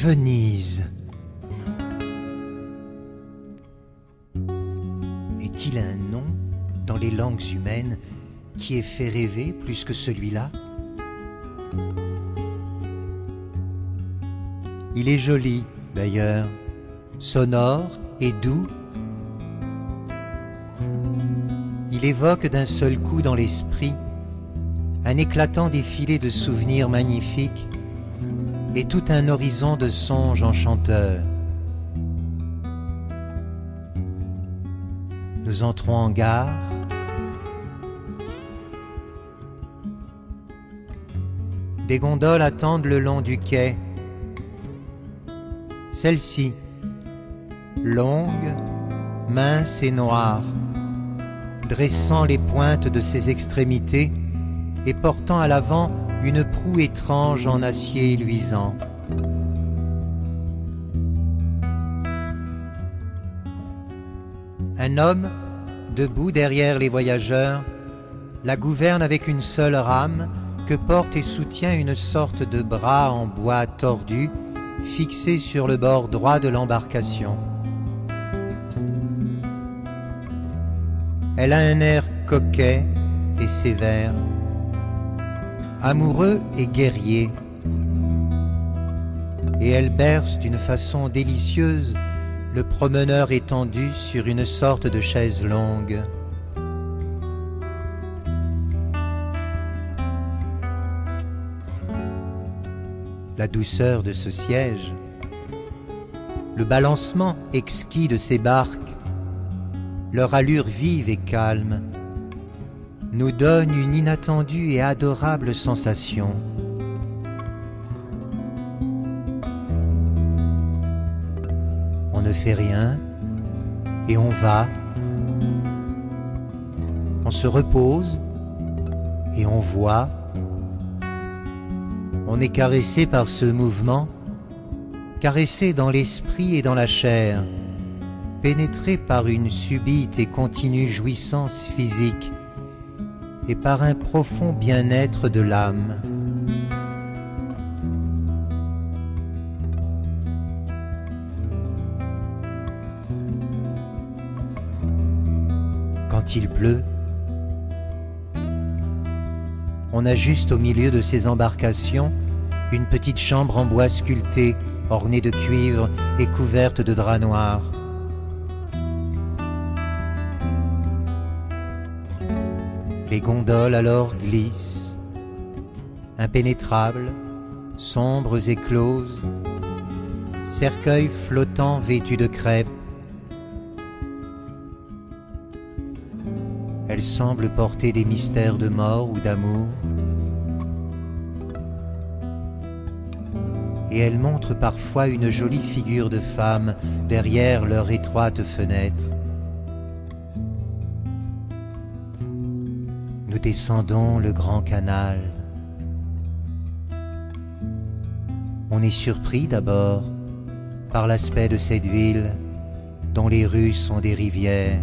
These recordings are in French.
Venise. Est-il un nom dans les langues humaines qui ait fait rêver plus que celui-là? Il est joli, d'ailleurs, sonore et doux. Il évoque d'un seul coup dans l'esprit un éclatant défilé de souvenirs magnifiques et tout un horizon de songes enchanteurs. Nous entrons en gare. Des gondoles attendent le long du quai. Celle-ci, longue, mince et noire, dressant les pointes de ses extrémités et portant à l'avant une proue étrange en acier luisant. Un homme, debout derrière les voyageurs, la gouverne avec une seule rame que porte et soutient une sorte de bras en bois tordu fixé sur le bord droit de l'embarcation. Elle a un air coquet et sévère, amoureux et guerrier, et elle berce d'une façon délicieuse le promeneur étendu sur une sorte de chaise longue. La douceur de ce siège, le balancement exquis de ces barques, leur allure vive et calme, nous donnent une inattendue et adorable sensation. On ne fait rien et on va. On se repose et on voit. On est caressé par ce mouvement, caressé dans l'esprit et dans la chair, pénétré par une subite et continue jouissance physique et par un profond bien-être de l'âme. Quand il pleut, on a juste au milieu de ces embarcations une petite chambre en bois sculpté, ornée de cuivre et couverte de drap noir. Les gondoles alors glissent, impénétrables, sombres et closes, cercueils flottants vêtus de crêpe. Elles semblent porter des mystères de mort ou d'amour. Et elles montrent parfois une jolie figure de femme derrière leur étroite fenêtre. Nous descendons le grand canal. On est surpris d'abord par l'aspect de cette ville dont les rues sont des rivières.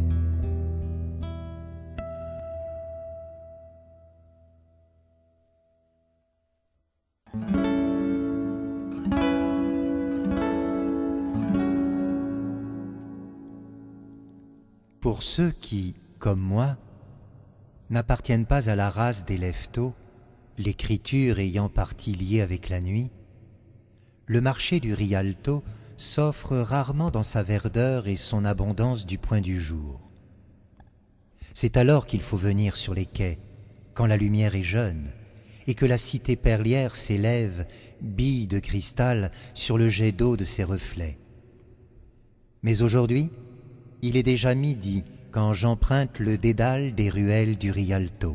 Pour ceux qui, comme moi, n'appartiennent pas à la race des lève-tôt, l'écriture ayant partie liée avec la nuit, le marché du Rialto s'offre rarement dans sa verdeur et son abondance du point du jour. C'est alors qu'il faut venir sur les quais, quand la lumière est jeune, et que la cité perlière s'élève, bille de cristal, sur le jet d'eau de ses reflets. Mais aujourd'hui, il est déjà midi quand j'emprunte le dédale des ruelles du Rialto.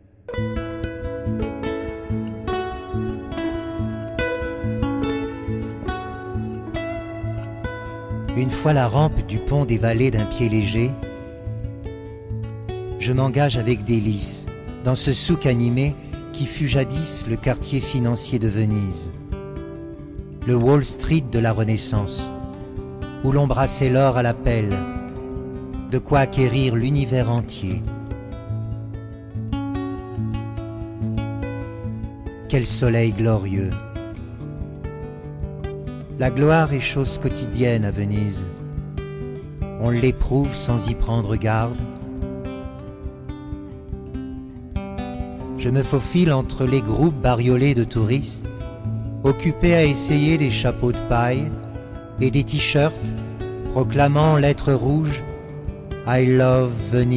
Une fois la rampe du pont dévalée d'un pied léger, je m'engage avec délice dans ce souk animé qui fut jadis le quartier financier de Venise, le Wall Street de la Renaissance, où l'on brassait l'or à la pelle, de quoi acquérir l'univers entier. Quel soleil glorieux! La gloire est chose quotidienne à Venise. On l'éprouve sans y prendre garde. Je me faufile entre les groupes bariolés de touristes, occupés à essayer des chapeaux de paille et des t-shirts proclamant en lettres rouges « I love Venise ».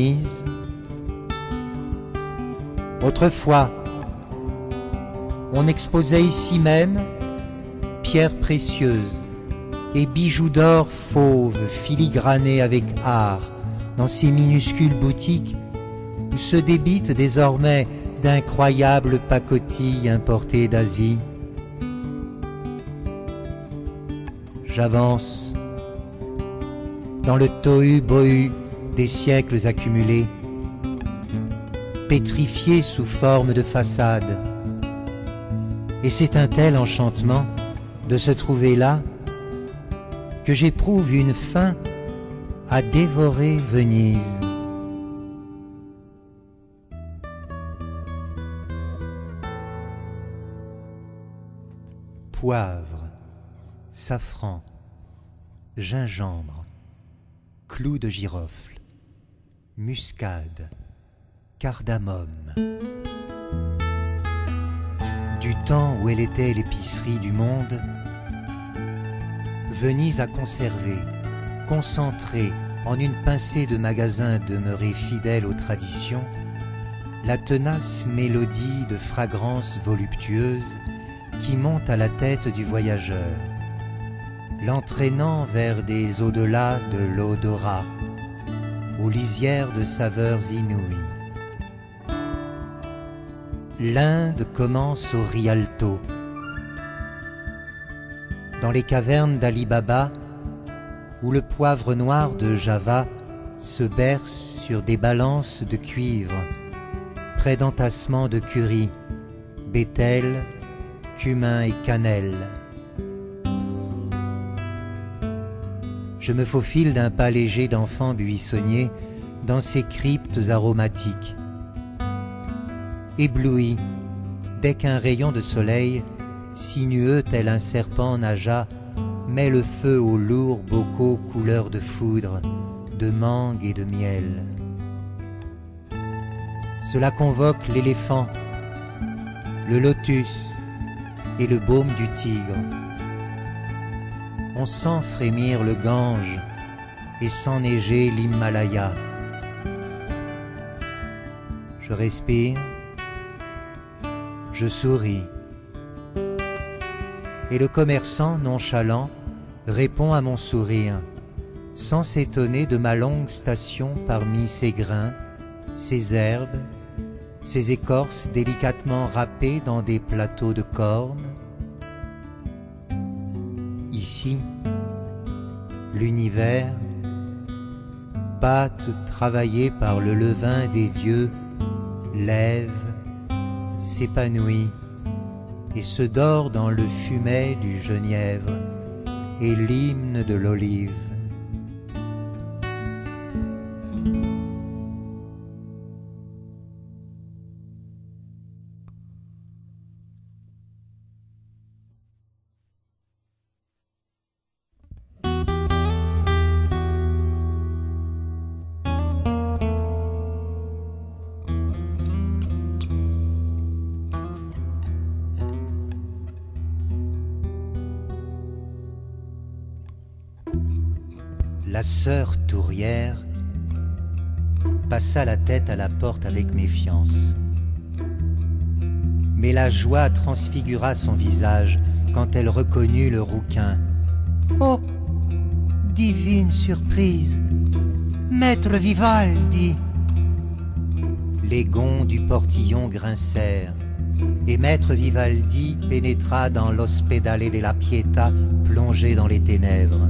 Autrefois, on exposait ici même pierres précieuses et bijoux d'or fauve filigranés avec art dans ces minuscules boutiques où se débitent désormais d'incroyables pacotilles importées d'Asie. J'avance dans le tohu-bohu des siècles accumulés, pétrifié sous forme de façade. Et c'est un tel enchantement de se trouver là que j'éprouve une faim à dévorer Venise. Poivre, safran, gingembre, clous de girofle, muscade, cardamome. Du temps où elle était l'épicerie du monde, Venise a conservé, concentré en une pincée de magasins demeurés fidèles aux traditions, la tenace mélodie de fragrances voluptueuses qui monte à la tête du voyageur, l'entraînant vers des au-delà de l'odorat, aux lisières de saveurs inouïes. L'Inde commence au Rialto. Dans les cavernes d'Ali Baba, où le poivre noir de Java se berce sur des balances de cuivre, près d'entassements de curry, bétel, cumin et cannelle. Je me faufile d'un pas léger d'enfant buissonnier dans ces cryptes aromatiques. Ébloui, dès qu'un rayon de soleil, sinueux tel un serpent nageat, met le feu aux lourds bocaux couleur de foudre, de mangue et de miel. Cela convoque l'éléphant, le lotus et le baume du tigre. On sent frémir le Gange et s'enneiger l'Himalaya. Je respire, je souris, et le commerçant nonchalant répond à mon sourire, sans s'étonner de ma longue station parmi ces grains, ces herbes, ces écorces délicatement râpées dans des plateaux de cornes. Ici, l'univers, pâte travaillée par le levain des dieux, lève, s'épanouit et se dort dans le fumet du genièvre et l'hymne de l'olive. La sœur tourière passa la tête à la porte avec méfiance. Mais la joie transfigura son visage quand elle reconnut le rouquin. « Oh, divine surprise, maître Vivaldi !» Les gonds du portillon grincèrent, et maître Vivaldi pénétra dans l'Ospedale della Pietà plongé dans les ténèbres.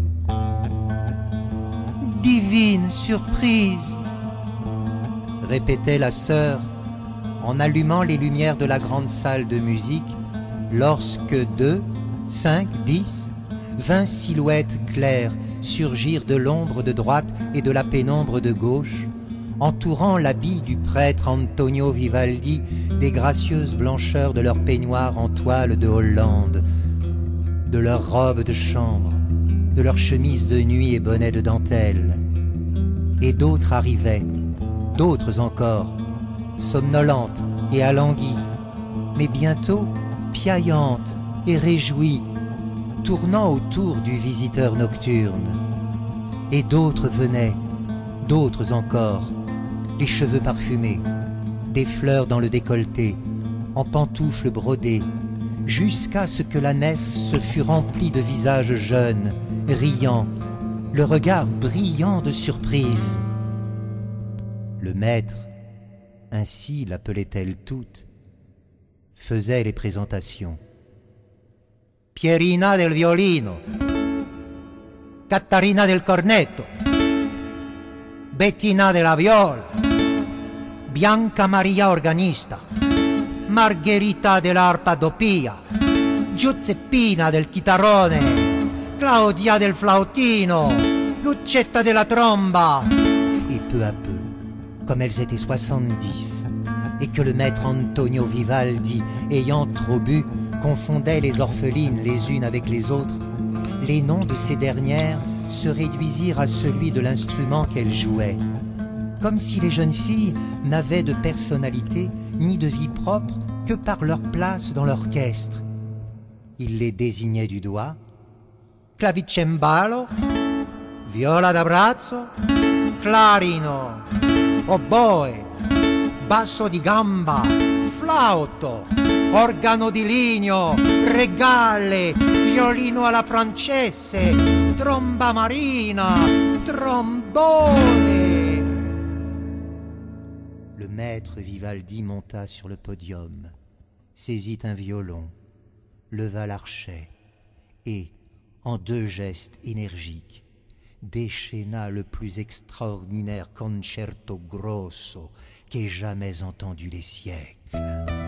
« Divine surprise !» répétait la sœur en allumant les lumières de la grande salle de musique lorsque 2, 5, 10, 20 silhouettes claires surgirent de l'ombre de droite et de la pénombre de gauche, entourant l'habit du prêtre Antonio Vivaldi des gracieuses blancheurs de leur peignoir en toile de Hollande. de leurs robes de chambre, de leurs chemises de nuit et bonnets de dentelle. Et d'autres arrivaient, d'autres encore, somnolentes et alanguies, mais bientôt piaillantes et réjouies, tournant autour du visiteur nocturne. Et d'autres venaient, d'autres encore, les cheveux parfumés, des fleurs dans le décolleté, en pantoufles brodées, jusqu'à ce que la nef se fût remplie de visages jeunes, riants, le regard brillant de surprise. Le maître, ainsi l'appelait-elle toute, faisait les présentations. Pierina del violino, Catarina del cornetto, Bettina della viola, Bianca Maria organista, Margherita dell'arpa doppia, Giuseppina del chitarrone, Claudia del flautino, Lucetta della tromba. Et peu à peu, comme elles étaient 70, et que le maître Antonio Vivaldi, ayant trop bu, confondait les orphelines les unes avec les autres, les noms de ces dernières se réduisirent à celui de l'instrument qu'elles jouaient, comme si les jeunes filles n'avaient de personnalité ni de vie propre que par leur place dans l'orchestre. Il les désignait du doigt: clavicembalo, viola da brazzo, clarino, oboe, basso di gamba, flauto, organo di ligno, regale, violino alla francese, tromba marina, trombone. Le maître Vivaldi monta sur le podium, saisit un violon, leva l'archet et, en 2 gestes énergiques, déchaîna le plus extraordinaire concerto grosso qu'aient jamais entendu les siècles.